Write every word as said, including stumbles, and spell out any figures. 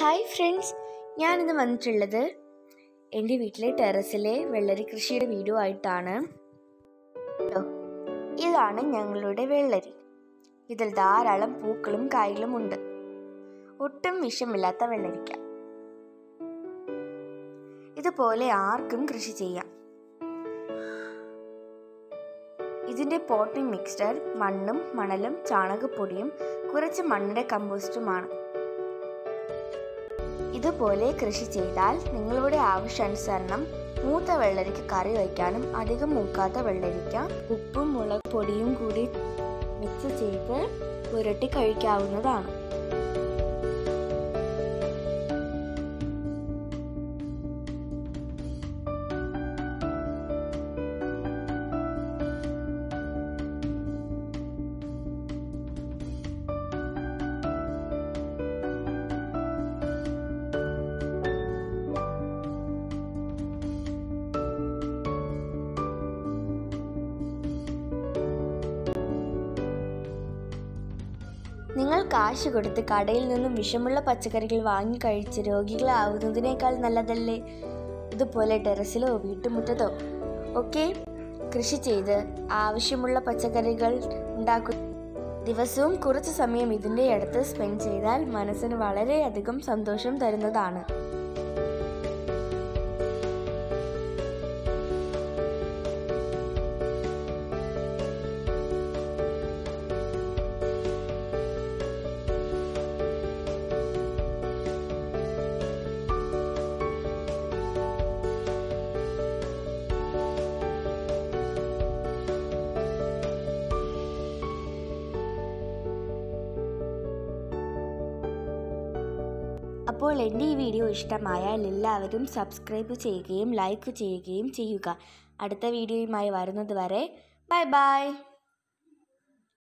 Hi friends, ഞാനിന്ന് വന്നിട്ടുള്ളത് എൻ്റെ വീട്ടിലെ ടെറസിലെ വെള്ളരി കൃഷിയുടെ വീഡിയോ ആയിട്ടാണ്. ഇതാണ് ഞങ്ങളുടെ വെള്ളരി. ഇതിൽ ധാരാളം പൂക്കളും കായകളും ഉണ്ട്. ഒട്ടും വിഷമില്ലാത്ത വെള്ളരിക്ക. ഇതുപോലെ ആർക്കും കൃഷി ചെയ്യാം. ഇതിൻ്റെ പോട്ടിംഗ് മിക്സ്ചർ മണ്ണും മണലും ചാണകപ്പൊടിയും കുറച്ച് മണ്ണിൻ്റെ കമ്പോസ്റ്റുമാണ്. ഇതുപോലെ കൃഷി ചെയ്താൽ നിങ്ങളുടെ ആവശ്യാനുസരണം മൂത്ത വെള്ളരിക്ക കറി വയ്ക്കാനും അധികം മൂക്കാത്ത വെള്ളരിക്ക ഉപ്പും മുളക് പൊടിയും കൂടി മിക്സ് ചെയ്ത് പുരട്ടി കഴിക്കാവുന്നതാണ്. നിങ്ങൾ കാശ് കൊടുത്ത് കടയിൽ നിന്നും വിഷമുള്ള പച്ചക്കറികൾ വാങ്ങി കഴിച്ച് രോഗികളാവുന്നതിനേക്കാൾ നല്ലതല്ലേ ഇതുപോലെ ടെറസിലോ വീട്ടുമുറ്റത്തോ ഒക്കെ കൃഷി ചെയ്ത് ആവശ്യമുള്ള പച്ചക്കറികൾ ഉണ്ടാക്കുക. ദിവസവും കുറച്ച് സമയം ഇതിൻ്റെ അടുത്ത് സ്പെൻഡ് ചെയ്താൽ മനസ്സിന് വളരെയധികം സന്തോഷം തരുന്നതാണ്. അപ്പോൾ എൻ്റെ ഈ വീഡിയോ ഇഷ്ടമായാൽ എല്ലാവരും സബ്സ്ക്രൈബ് ചെയ്യുകയും ലൈക്ക് ചെയ്യുകയും ചെയ്യുക. അടുത്ത വീഡിയോയുമായി വരുന്നത് വരെ ബൈ ബൈ.